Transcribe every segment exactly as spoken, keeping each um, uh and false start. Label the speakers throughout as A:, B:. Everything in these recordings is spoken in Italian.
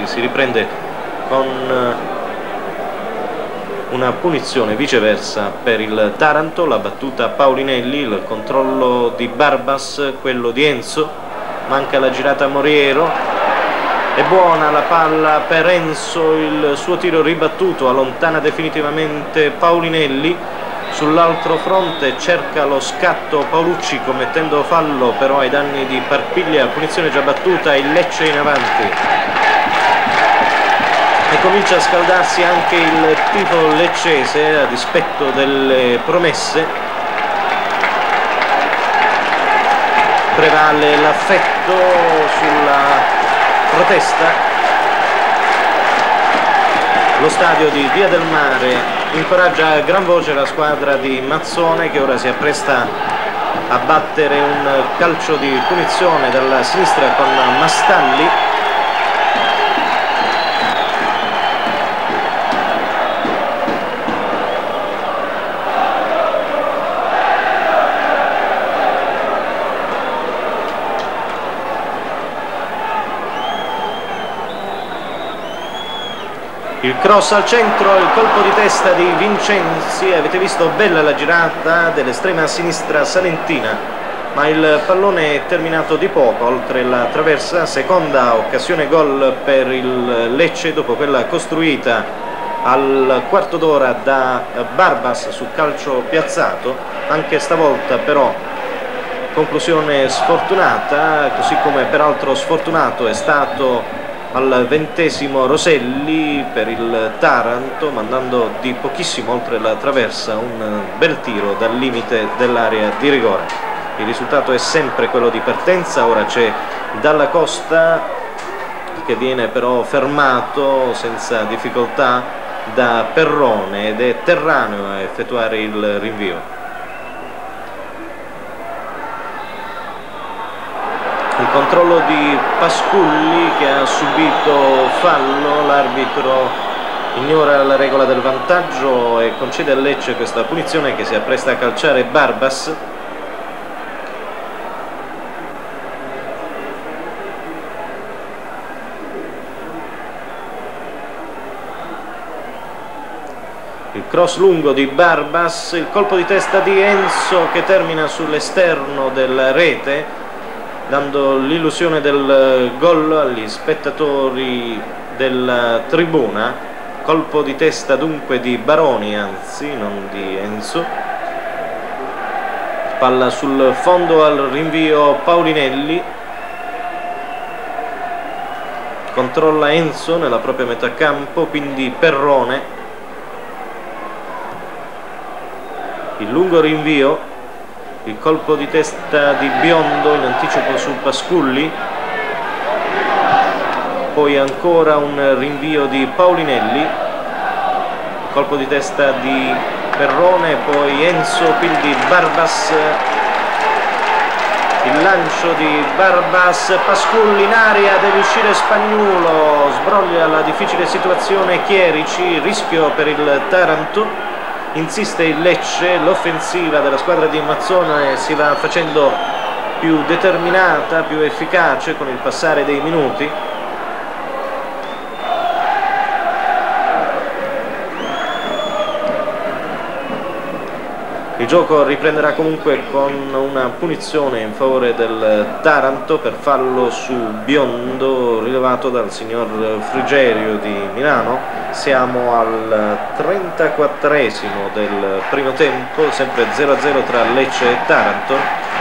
A: si riprende con una punizione viceversa per il Taranto, la battuta Paulinelli, il controllo di Barbas, quello di Enzo, manca la girata Moriero, è buona la palla per Enzo, il suo tiro ribattuto, allontana definitivamente Paulinelli. Sull'altro fronte cerca lo scatto Paolucci commettendo fallo però ai danni di Parpiglia, punizione già battuta, il Lecce in avanti. E comincia a scaldarsi anche il tifo leccese a dispetto delle promesse. Prevale l'affetto sulla protesta. Lo stadio di Via del Mare incoraggia a gran voce la squadra di Mazzone, che ora si appresta a battere un calcio di punizione dalla sinistra con Mastalli. Il cross al centro, il colpo di testa di Vincenzi, avete visto bella la girata dell'estrema sinistra salentina, ma il pallone è terminato di poco oltre la traversa. Seconda occasione gol per il Lecce dopo quella costruita al quarto d'ora da Barbas su calcio piazzato. Anche stavolta però conclusione sfortunata, così come peraltro sfortunato è stato al ventesimo Roselli per il Taranto, mandando di pochissimo oltre la traversa un bel tiro dal limite dell'area di rigore. Il risultato è sempre quello di partenza. Ora c'è Dalla Costa che viene però fermato senza difficoltà da Perrone ed è Terraneo a effettuare il rinvio. Il controllo di Pasculli che ha subito fallo, l'arbitro ignora la regola del vantaggio e concede a Lecce questa punizione che si appresta a calciare Barbas. Il cross lungo di Barbas, il colpo di testa di Enzo che termina sull'esterno della rete, dando l'illusione del gol agli spettatori della tribuna. Colpo di testa dunque di Baroni, anzi non di Enzo. Palla sul fondo al rinvio Paulinelli. Controlla Enzo nella propria metà campo, quindi Perrone. Il lungo rinvio. Il colpo di testa di Biondo in anticipo su Pasculli, poi ancora un rinvio di Paulinelli, il colpo di testa di Perrone, poi Enzo, quindi Barbas, il lancio di Barbas, Pasculli in aria, deve uscire Spagnuolo, sbroglia la difficile situazione Chierici, rischio per il Taranto. Insiste il Lecce, l'offensiva della squadra di Mazzone si va facendo più determinata, più efficace con il passare dei minuti. Il gioco riprenderà comunque con una punizione in favore del Taranto per fallo su Biondo rilevato dal signor Frigerio di Milano. Siamo al trentaquattresimo del primo tempo, sempre zero a zero tra Lecce e Taranto,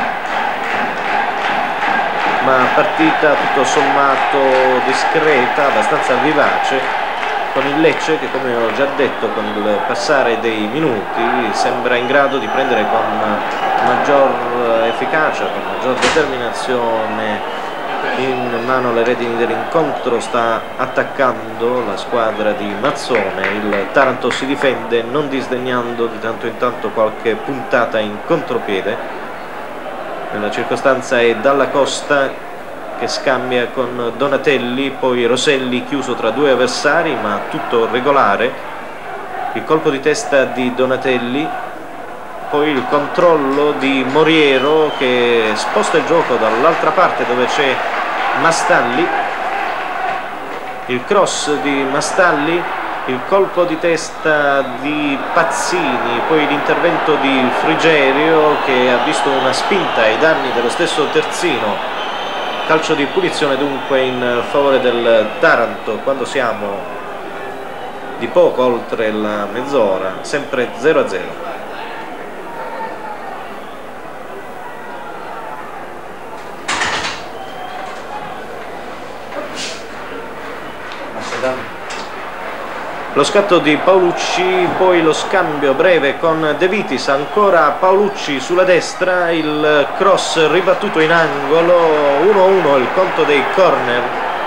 A: ma partita tutto sommato discreta, abbastanza vivace, con il Lecce che, come ho già detto, con il passare dei minuti sembra in grado di prendere con maggior efficacia, con maggior determinazione in mano le redini dell'incontro. Sta attaccando la squadra di Mazzone, il Taranto si difende non disdegnando di tanto in tanto qualche puntata in contropiede. Nella circostanza è Dalla Costa che scambia con Donatelli, poi Roselli chiuso tra due avversari ma tutto regolare. Il colpo di testa di Donatelli, poi il controllo di Moriero che sposta il gioco dall'altra parte dove c'è Mastalli. il cross di Mastalli, il colpo di testa di Pazzini, poi l'intervento di Frigerio che ha visto una spinta ai danni dello stesso terzino. Calcio di punizione dunque in favore del Taranto quando siamo di poco oltre la mezz'ora, sempre zero a zero. Lo scatto di Paolucci, poi lo scambio breve con De Vitis, ancora Paolucci sulla destra, il cross ribattuto in angolo, uno a uno il conto dei corner.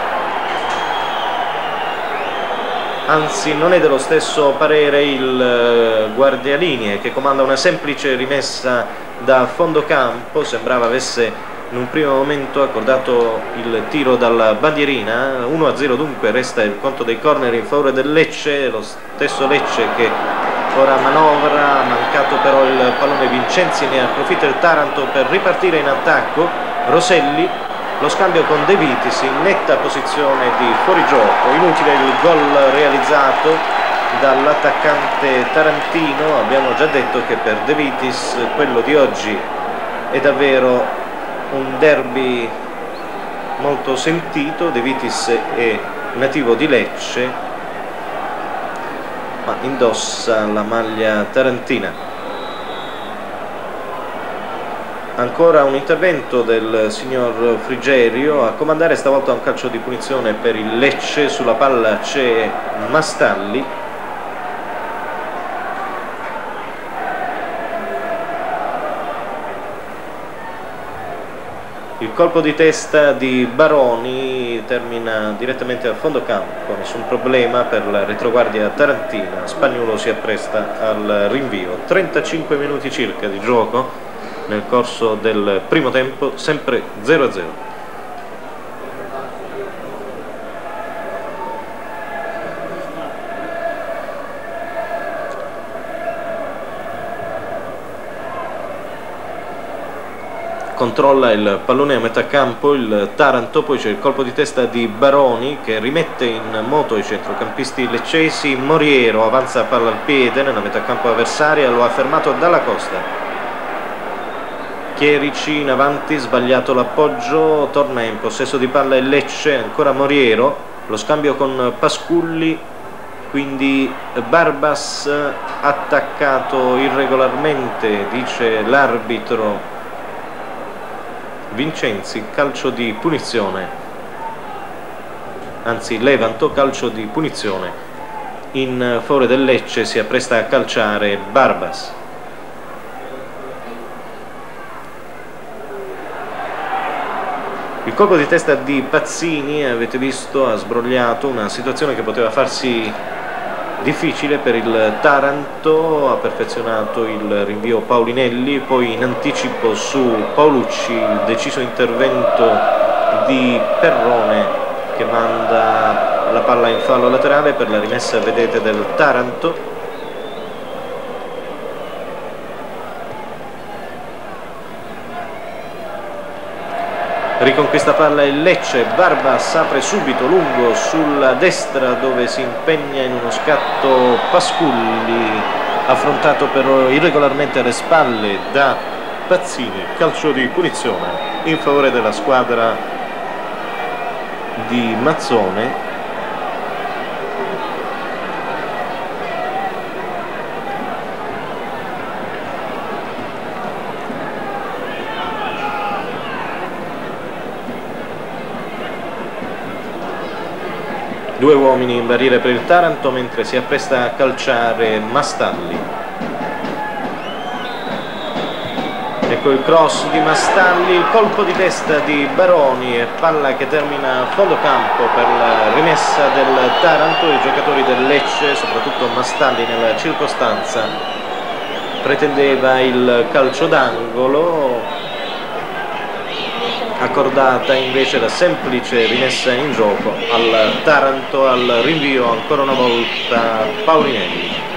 A: Anzi, non è dello stesso parere il guardialinee che comanda una semplice rimessa da fondo campo, sembrava avesse in un primo momento accordato il tiro dalla bandierina. Uno a zero dunque resta il conto dei corner in favore del Lecce, lo stesso Lecce che ora manovra, mancato però il pallone. Vincenzi, ne approfitta il Taranto per ripartire in attacco. Roselli, lo scambio con De Vitis in netta posizione di fuorigioco, inutile il gol realizzato dall'attaccante tarantino. Abbiamo già detto che per De Vitis quello di oggi è davvero un derby molto sentito. De Vitis è nativo di Lecce ma indossa la maglia tarantina. Ancora un intervento del signor Frigerio, a comandare stavolta un calcio di punizione per il Lecce. Sulla palla c'è Mastalli. Il colpo di testa di Baroni termina direttamente a fondo campo, nessun problema per la retroguardia tarantina. Spagnuolo si appresta al rinvio. trentacinque minuti circa di gioco nel corso del primo tempo, sempre zero a zero. Controlla il pallone a metà campo il Taranto, poi c'è il colpo di testa di Baroni che rimette in moto i centrocampisti leccesi. Moriero avanza palla al piede nella metà campo avversaria, lo ha fermato Dalla Costa. Chierici in avanti, sbagliato l'appoggio, torna in possesso di palla il Lecce, ancora Moriero, lo scambio con Pasculli, quindi Barbas attaccato irregolarmente, dice l'arbitro Vincenzi. Calcio di punizione, anzi Levanto, calcio di punizione in favore del Lecce. Si appresta a calciare Barbas. Il colpo di testa di Pazzini, avete visto, ha sbrogliato una situazione che poteva farsi difficile per il Taranto. Ha perfezionato il rinvio Paulinelli, poi in anticipo su Paolucci il deciso intervento di Perrone che manda la palla in fallo laterale per la rimessa, vedete, del Taranto. Riconquista palla il Lecce, Barbas apre subito lungo sulla destra dove si impegna in uno scatto Pasculli, affrontato però irregolarmente alle spalle da Pazzini. Calcio di punizione in favore della squadra di Mazzone. Due uomini in barriera per il Taranto mentre si appresta a calciare Mastalli. Ecco il cross di Mastalli, il colpo di testa di Baroni e palla che termina a fondo campo per la rimessa del Taranto. I giocatori del Lecce, soprattutto Mastalli nella circostanza, pretendeva il calcio d'angolo, accordata invece la semplice rimessa in gioco al Taranto. Al rinvio ancora una volta Paulinelli.